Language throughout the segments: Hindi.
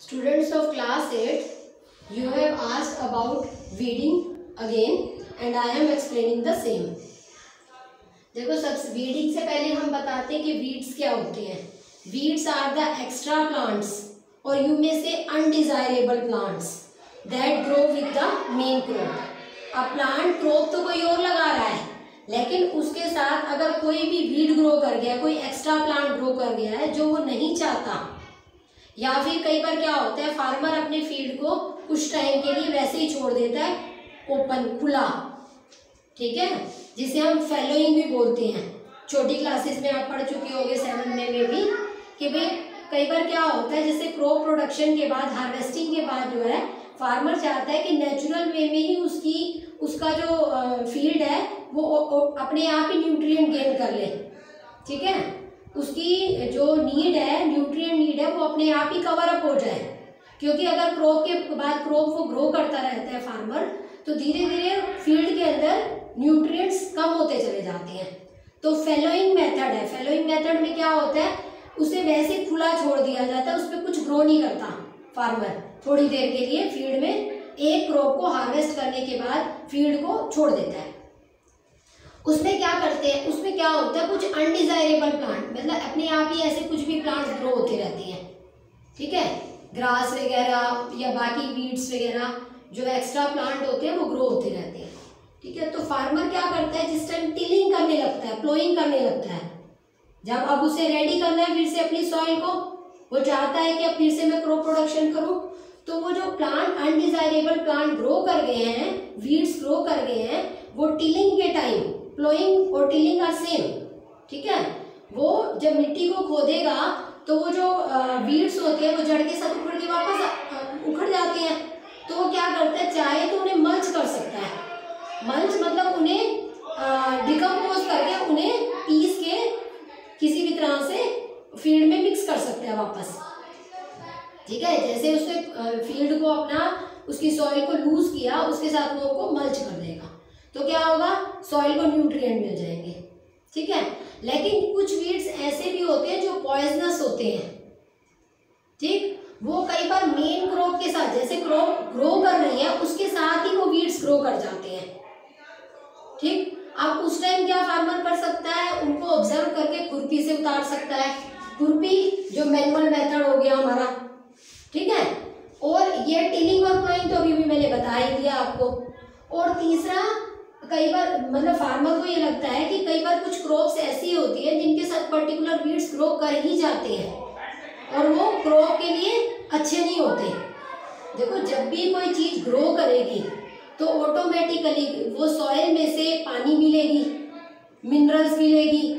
Students of class 8, you have asked about weeding again and I am explaining the same. देखो सब weeding से पहले हम बताते हैं कि weeds क्या होते हैं. Weeds are the extra plants or you may say undesirable plants that grow with the main crop. अब plant crop तो कोई और लगा रहा है, लेकिन उसके साथ अगर कोई भी weed grow कर गया, कोई extra plant grow कर गया है जो वो नहीं चाहता, या फिर कई बार क्या होता है फार्मर अपने फील्ड को कुछ टाइम के लिए वैसे ही छोड़ देता है ओपन, खुला, ठीक है, जिसे हम फैलोइंग भी बोलते हैं. छोटी क्लासेस में आप पढ़ चुके होंगे 7 में भी कि भाई कई बार क्या होता है जैसे क्रॉप प्रोडक्शन के बाद, हार्वेस्टिंग के बाद जो है फार्मर चाहता है कि नेचुरल वे में ही उसका जो फील्ड है वो अपने आप ही न्यूट्रिएंट गेन कर ले, ठीक है, उसकी जो नीड है, न्यूट्रिएंट नीड है, वो अपने आप ही कवर अप हो जाए. क्योंकि अगर क्रॉप के बाद क्रॉप वो ग्रो करता रहता है फार्मर, तो धीरे धीरे फील्ड के अंदर न्यूट्रिएंट्स कम होते चले जाते हैं. तो फेलोइंग मेथड है. फेलोइंग मेथड में क्या होता है, उसे वैसे खुला छोड़ दिया जाता है, उस पर कुछ ग्रो नहीं करता फार्मर. थोड़ी देर के लिए फील्ड में एक क्रॉप को हार्वेस्ट करने के बाद फील्ड को छोड़ देता है. उसमें क्या करते हैं, उसमें क्या होता है कुछ अनडिजायरेबल प्लांट, मतलब अपने आप ही ऐसे कुछ भी प्लांट्स ग्रो होते रहते हैं, ठीक है, ग्रास वगैरह या बाकी वीड्स वगैरह जो एक्स्ट्रा प्लांट होते हैं वो ग्रो होते रहते हैं, ठीक है. तो फार्मर क्या करता है, जिस टाइम टिलिंग करने लगता है, प्लोइंग करने लगता है, जब अब उसे रेडी करना है फिर से अपनी सॉइल को, वो चाहता है कि अब फिर से मैं क्रॉप प्रोडक्शन करूँ, तो वो जो प्लांट अनडिजायरेबल प्लांट ग्रो कर गए हैं, वीड्स ग्रो कर गए हैं, वो टिलिंग के टाइम, प्लोइंग और टिलिंग आर सेम, ठीक है, वो जब मिट्टी को खोदेगा तो वो जो वीड्स होते हैं वो जड़ के साथ उखड़ के वापस उखड़ जाते हैं. तो वो क्या करता है, चाहे तो उन्हें मल्च कर सकता है. मल्च मतलब उन्हें डिकम्पोज करके, उन्हें पीस के किसी भी तरह से फील्ड में मिक्स कर सकता है वापस, ठीक है. जैसे उसने फील्ड को अपना, उसकी सॉइल को लूज किया, उसके साथ वो उनको मल्च कर देगा, तो क्या होगा, सॉइल को न्यूट्रिएंट मिल जाएंगे, ठीक है. लेकिन कुछ वीड्स ऐसे भी होते हैं जो पॉइजनस होते हैं, ठीक, वो कई बार मेन क्रॉप के साथ, जैसे क्रॉप ग्रो कर रही है उसके साथ ही वो वीड्स ग्रो कर जाते हैं, ठीक. अब उस टाइम क्या फार्मर कर सकता है, उनको ऑब्जर्व करके खुरपी से उतार सकता है. खुरपी जो मैनुअल मेथड हो गया हमारा, ठीक है. और ये टिलिंग और प्लोइंग तो अभी भी मैंने बता ही दिया आपको. और तीसरा, कई बार मतलब फार्मर को ये लगता है कि कई बार कुछ क्रॉप्स ऐसी होती है जिनके साथ पर्टिकुलर वीड्स ग्रो कर ही जाते हैं और वो क्रॉप के लिए अच्छे नहीं होते. देखो जब भी कोई चीज ग्रो करेगी तो ऑटोमेटिकली वो सॉइल में से पानी मिलेगी, मिनरल्स मिलेगी,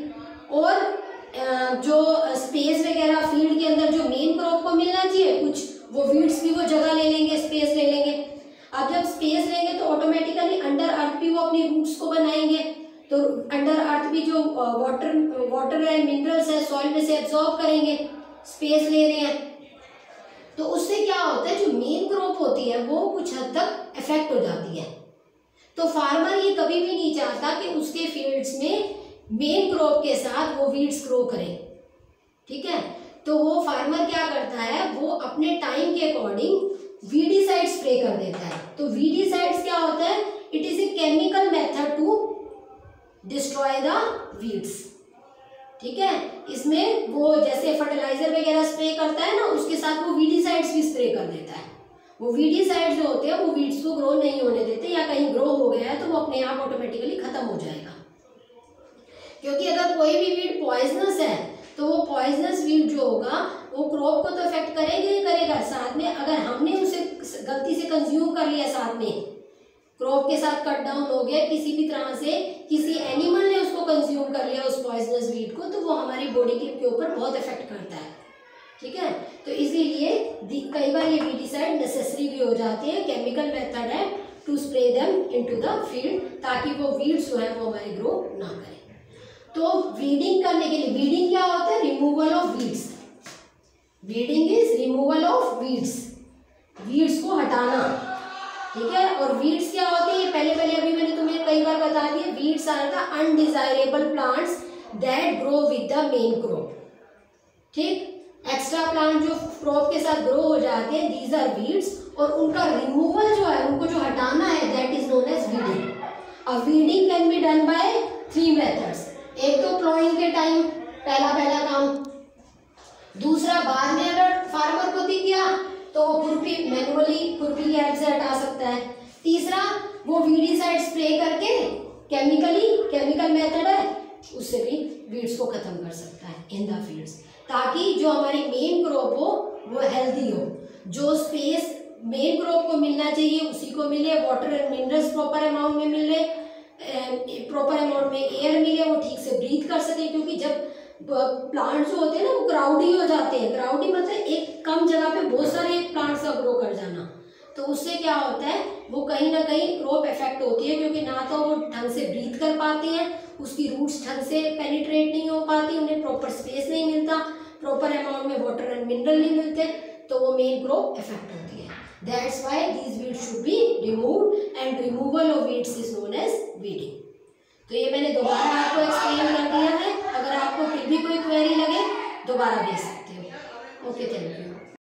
और जो स्पेस वगैरह फील्ड के अंदर जो मेन क्रॉप को मिलना चाहिए कुछ, वो वीड्स भी वो जगह ले लेंगे, स्पेस ले लेंगे. अब जब स्पेस लेंगे तो ऑटोमेटिकली अंडर अर्थ भी वो अपनी रूट्स को बनाएंगे, तो अंडर अर्थ भी जो वाटर है, मिनरल्स है, सॉइल में से एब्जॉर्ब करेंगे, स्पेस ले रहे हैं. तो उससे क्या होता है, जो मेन क्रॉप होती है वो कुछ हद तक इफेक्ट हो जाती है. तो फार्मर ये कभी भी नहीं चाहता कि उसके फील्ड्स में मेन क्रॉप के साथ वो वीड्स ग्रो करें, ठीक है. तो वो फार्मर क्या करता है, वो अपने टाइम के अकॉर्डिंग वीडीसाइड स्प्रे कर देता है. तो वीडीसाइड्स क्या होता है, it is a chemical method to destroy the weeds, ठीक है. इसमें वो जैसे फर्टिलाइजर वगैरह स्प्रे करता है ना, उसके साथ वो वीडीसाइड्स भी स्प्रे कर देता है. वो वीडीसाइड्स जो होते हैं वो वीड्स को ग्रो नहीं होने देते, या कहीं ग्रो हो गया है तो वो अपने आप ऑटोमेटिकली खत्म हो जाएगा. क्योंकि अगर कोई भी वीड पॉइजनस है तो वो पॉइजनस वीड जो होगा वो क्रॉप को तो इफेक्ट करेगा ही करेगा, साथ में अगर हमने उसे गलती से कंज्यूम कर लिया, साथ में क्रॉप के साथ कट डाउन हो गया, किसी भी तरह से किसी एनिमल ने उसको कंज्यूम कर लिया उस पॉइजनस वीड को, तो वो हमारी बॉडी के ऊपर बहुत इफेक्ट करता है, ठीक है. तो इसीलिए कई बार ये वीडीसाइड नेसेसरी भी हो जाती है. केमिकल मेथड है to spray them into the field, ताकि वो वीड्स जो है वो हमारे ग्रो ना करें. तो वीडिंग करने के लिए, वीडिंग क्या होता है, removal of weeds. Weeding is removal of weeds, weeds को हटाना, ठीक है. और वीड्स क्या होते हैं, पहले अभी मैंने तुम्हें कई बार बता दिया, weeds are the undesirable plants that grow with the main crop, ठीक. एक्स्ट्रा प्लांट जो क्रॉप के साथ ग्रो हो जाते हैं, दीज आर वीड्स, और उनका रिमूवल जो है, उनको जो हटाना है, that is known as weeding. अब weeding can be done by 3 methods. एक तो प्लॉइंग के टाइम पहला काम, दूसरा बाद में अगर फार्मर को दिख गया तो वो खुरपी मैनुअली खुरपी की हेल्प से हटा सकता है। तीसरा वो वीडीसाइड स्प्रे करके केमिकल मेथड है, उससे भी वीड्स को खत्म कर सकता है इन द फील्ड्स, ताकि जो हमारी मेन क्रॉप हो वो हेल्दी हो, जो स्पेस मेन क्रॉप को मिलना चाहिए उसी को मिले, water and minerals proper amount में मिले, प्रॉपर अमाउंट में एयर मिले, वो ठीक से ब्रीथ कर सके। क्योंकि जब प्लांट्स जो होते हैं ना वो क्राउडी हो जाते हैं, क्राउडी मतलब एक कम जगह पे बहुत सारे प्लांट्स का ग्रो कर जाना, तो उससे क्या होता है, वो कहीं ना कहीं क्रॉप इफेक्ट होती है, क्योंकि ना तो वो ढंग से ब्रीथ कर पाते हैं, उसकी रूट्स ढंग से पेनिट्रेट नहीं हो पाती, उन्हें प्रॉपर स्पेस नहीं मिलता, प्रॉपर अमाउंट में वाटर एंड मिनरल नहीं मिलते, तो वो मेन क्रॉप इफेक्ट होती है। That's why these weeds should be removed and removal of weeds is known as weeding. तो ये मैंने दोबारा आपको एक्सप्लेन कर दिया है, अगर आपको फिर भी कोई क्वेरी लगे दोबारा भेज सकते हो। Okay, thank you.